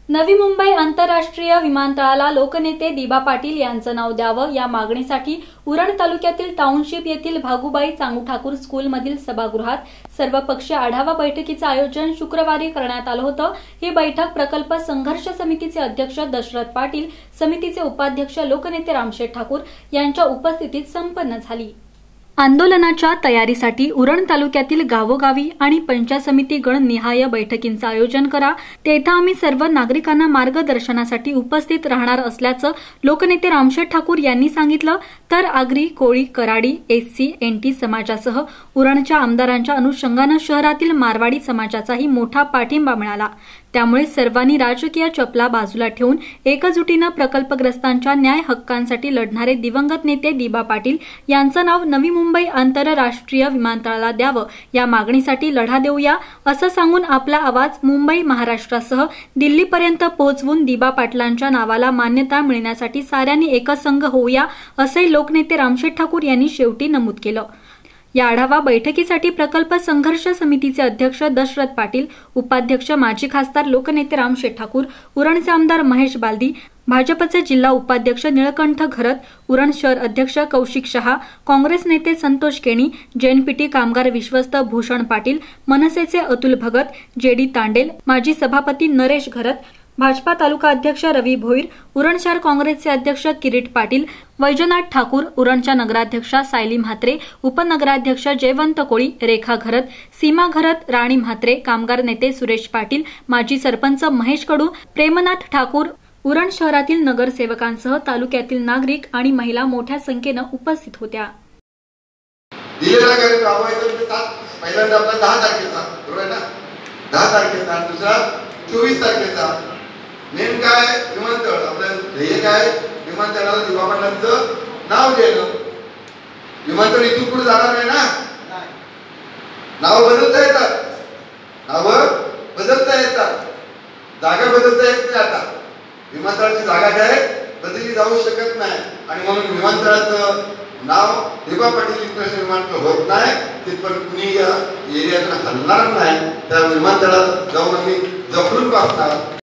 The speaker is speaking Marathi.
नवी मुंबई आंतरराष्ट्रीय विमानतळाला लोकनेते दिबा पाटील यांचं नाव द्यावं या मागणीसाठी उरण तालुक्यातील टाउनशिप येथील भागुबाई चांगू ठाकूर स्कूलमधील सभागृहात सर्वपक्षीय आढावा बैठकीचं आयोजन शुक्रवारी करण्यात आलं होतं। ही बैठक प्रकल्प संघर्ष समितीचे अध्यक्ष दशरथ पाटील, समितीचे उपाध्यक्ष लोकनेते रामशेठ ठाकूर यांच्या उपस्थितीत संपन्न झाली। आंदोलनाच्या तयारीसाठी उरण तालुक्यातील गावोगावी आणि पंचायत समिती गणनिहाय बैठकींचं आयोजन करा, तेथे आम्ही सर्व नागरिकांना मार्गदर्शनासाठी उपस्थित राहणार असल्याचं लोकनेते रामशेठ ठाकूर यांनी सांगितलं। तर आगरी, कोळी, कराडी, एससी, एनटी समाजासह उरणच्या आमदारांच्या अनुषंगानं शहरातील मारवाडी समाजाचाही मोठा पाठिंबा मिळाला। त्यामुळे सर्वांनी राजकीय चपला बाजूला ठेवून एकजुटीनं प्रकल्पग्रस्तांच्या न्याय हक्कांसाठी लढणारे दिवंगत नेते दिबा पाटील यांचं नाव नवी मुंबई आंतरराष्ट्रीय विमानतळाला द्यावं या मागणीसाठी लढा देऊया, असं सांगून आपला आवाज मुंबई, महाराष्ट्रासह दिल्लीपर्यंत पोहोचवून दिबा पाटलांच्या नावाला मान्यता मिळण्यासाठी साऱ्यांनी एकसंघ होऊया, असंही लोकनेते रामशेठ ठाकूर यांनी शेवटी नमूद केलं। या आढावा बैठकीसाठी प्रकल्प संघर्ष समितीचे अध्यक्ष दशरथ पाटील, उपाध्यक्ष माजी खासदार लोकनेते रामशेठ ठाकूर, उरणचे आमदार महेश बालदी, भाजपचे जिल्हा उपाध्यक्ष निळकंठ घरत, उरण शहर अध्यक्ष कौशिक शहा, काँग्रेस नेते संतोष केणी, जेएनपीटी कामगार विश्वस्त भूषण पाटील, मनसेचे अतुल भगत, जेडी तांडेल, माजी सभापती नरेश घरत, भाजपा तालुका अध्यक्ष रवी भोईर, उरण शहर काँग्रेसचे अध्यक्ष किरीट पाटील, वैजनाथ ठाकूर, उरणच्या नगराध्यक्षा सायली म्हात्रे, उपनगराध्यक्ष जयवंत कोळी, रेखा घरत, सीमा घरत, राणी म्हात्रे, कामगार नेते सुरेश पाटील, माजी सरपंच महेश कडू, प्रेमनाथ ठाकूर, उरण शहरातील नगरसेवकांसह तालुक्यातील नागरिक आणि महिला मोठ्या संख्येनं उपस्थित होत्या। दिलेला कार्यक्रम राबवायचा पहिल्यांदा आपला 10 तारखेचा बरोबर आहे ना, 10 तारखेचा, दुसरा 24 तारखेचा। मेन काय विमानतळ, आपलं ध्येय काय, विमानतळाला दिबा पाटलांचं नाव देणं। विमानतळ इथून पुढे जाणार नाही ना, नाव बदलता येतात, नाव बदलता येतात, जागा बदलता येत नाही। आता विमानतळाची जागा काय बदलली जाऊ शकत नाही आणि म्हणून विमानतळाचं नाव दिबा पाटील इंटरनॅशनल विमानतळ होत नाही, तिथपर्यंत कुणी या एरियातून हलणार नाही। त्या विमानतळात जाऊन आम्ही जपणूक असणार।